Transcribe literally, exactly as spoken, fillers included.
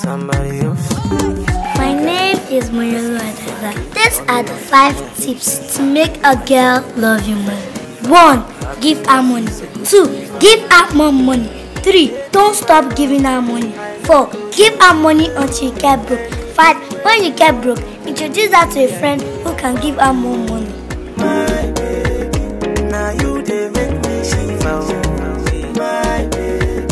somebody else. My name is Moyolo Adada. These are the five tips to make a girl love you more. One, give her money. Two, give her more money. Three, don't stop giving her money. Four, give her money until you get broke. Five, when you get broke, introduce her to a friend who can give her more money. My baby, now you they make me shiver.